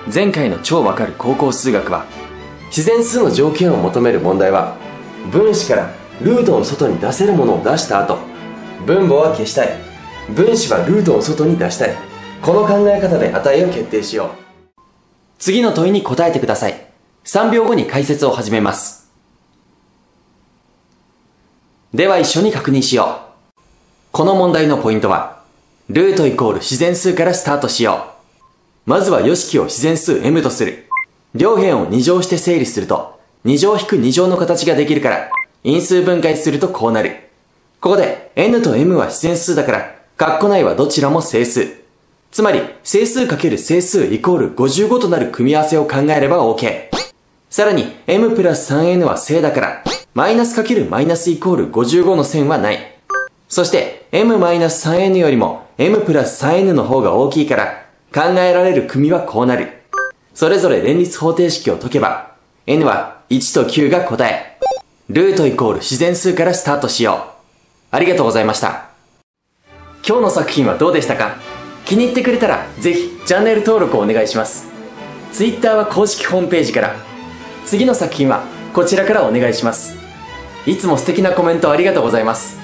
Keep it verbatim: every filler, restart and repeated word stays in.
前回の超わかる高校数学は、自然数の条件を求める問題は、分子からルートの外に出せるものを出した後、分母は消したい、分子はルートの外に出したい、この考え方で値を決定しよう。次の問いに答えてください。さんびょうごに解説を始めます。では一緒に確認しよう。この問題のポイントは、ルートイコール自然数からスタートしよう。まずは余式を自然数 m とする。両辺をに乗して整理すると、に乗引くに乗の形ができるから、因数分解するとこうなる。ここで n と m は自然数だから、括弧内はどちらも整数。つまり、整数×整数イコールごじゅうごとなる組み合わせを考えれば OK。さらに、m プラス さんエヌ は正だから、マイナス×マイナスイコールごじゅうごの線はない。そして、m マイナス さんエヌ よりも m プラス さんエヌ の方が大きいから、考えられる組はこうなる。それぞれ連立方程式を解けば、n はいちときゅうが答え。ルートイコール自然数からスタートしよう。ありがとうございました。今日の作品はどうでしたか？気に入ってくれたら、ぜひチャンネル登録をお願いします。Twitter は公式ホームページから、次の作品はこちらからお願いします。いつも素敵なコメントありがとうございます。